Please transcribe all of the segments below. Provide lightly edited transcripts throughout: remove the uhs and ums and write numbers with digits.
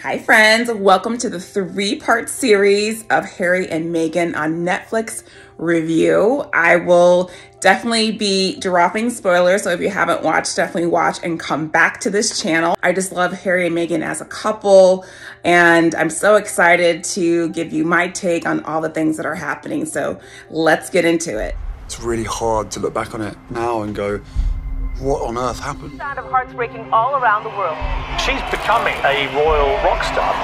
Hi friends, welcome to the 3-part series of Harry and Meghan on Netflix review. I will definitely be dropping spoilers, so if you haven't watched, definitely watch and come back to this channel. I just love Harry and Meghan as a couple, and I'm so excited to give you my take on all the things that are happening, so let's get into it. It's really hard to look back on it now and go, what on earth happened? Sound of hearts breaking all around the world. She's becoming a royal rock star.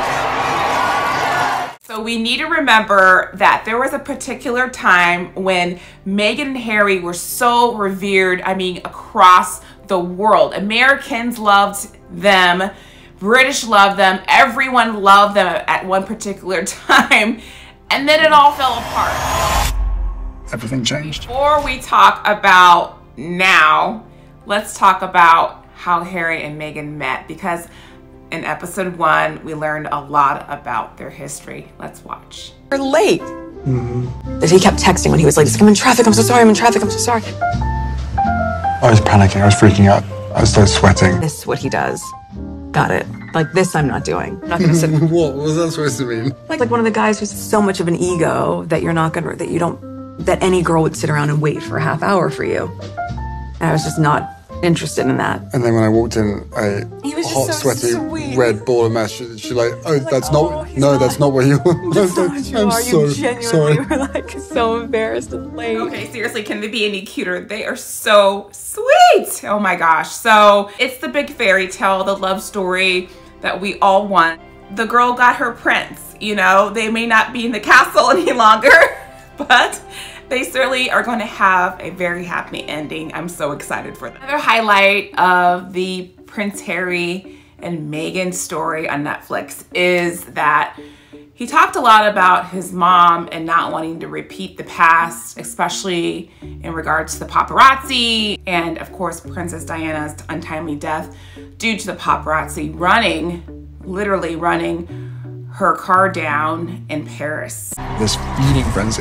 So we need to remember that there was a particular time when Meghan and Harry were so revered, I mean, across the world. Americans loved them, British loved them, everyone loved them at one particular time, and then it all fell apart. Everything changed. Before we talk about now, let's talk about how Harry and Meghan met, because in episode 1 we learned a lot about their history. Let's watch. You're late. That he kept texting when he was late. He's like, I'm in traffic, I'm so sorry, I'm in traffic, I'm so sorry. I was panicking, I was freaking out. I started sweating. This is what he does. Got it. Like this I'm not doing. I'm not gonna sit. What was that supposed to mean? Like one of the guys who's so much of an ego that you're not gonna, that any girl would sit around and wait for a half hour for you. And I was just not interested in that. And then when I walked in, He was hot, just so sweaty, sweet. red ball of mess, she like, oh, that's he's not, that's not what you want. That's not what you I'm are. so You genuinely sorry. were like so embarrassed and late. Okay, seriously, can they be any cuter? They are so sweet. Oh my gosh. So it's the big fairy tale, the love story that we all want. The girl got her prince, you know, they may not be in the castle any longer, but they certainly are going to have a very happy ending. I'm so excited for that. Another highlight of the Prince Harry and Meghan story on Netflix is that he talked a lot about his mom and not wanting to repeat the past, especially in regards to the paparazzi and of course Princess Diana's untimely death due to the paparazzi literally running her car down in Paris. This feeding frenzy.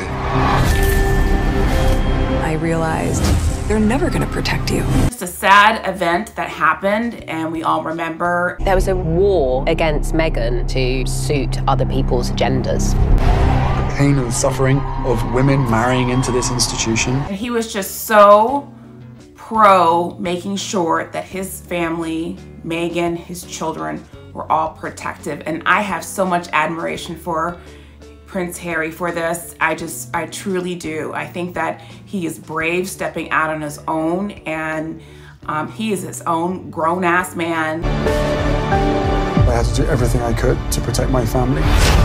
I realized they're never gonna protect you. It's a sad event that happened and we all remember. There was a war against Meghan to suit other people's agendas. The pain and suffering of women marrying into this institution. And he was just so pro making sure that his family, Meghan, his children, were all protective. And I have so much admiration for Prince Harry for this. I truly do. I think that he is brave stepping out on his own, and he is his own grown-ass man. I had to do everything I could to protect my family.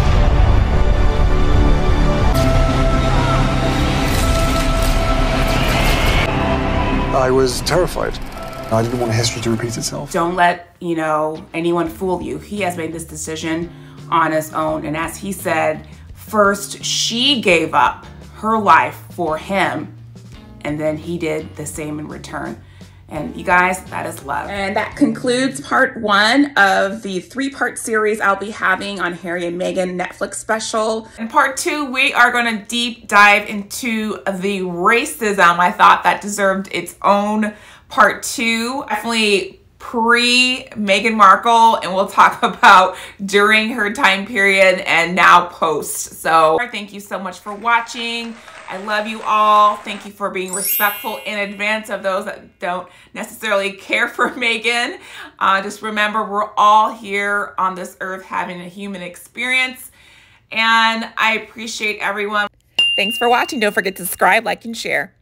I was terrified. I didn't want history to repeat itself. Don't let, anyone fool you. He has made this decision on his own, and as he said, first, she gave up her life for him, and then he did the same in return. And you guys, that is love. And that concludes part 1 of the 3-part series I'll be having on Harry and Meghan Netflix special. In part 2, we are gonna deep dive into the racism I thought that deserved its own part 2. Definitely pre-Meghan Markle, and we'll talk about during her time period and now post. So thank you so much for watching. I love you all. Thank you for being respectful in advance of those that don't necessarily care for Meghan. Just remember, we're all here on this earth having a human experience, and I appreciate everyone. Thanks for watching. Don't forget to subscribe, like, and share.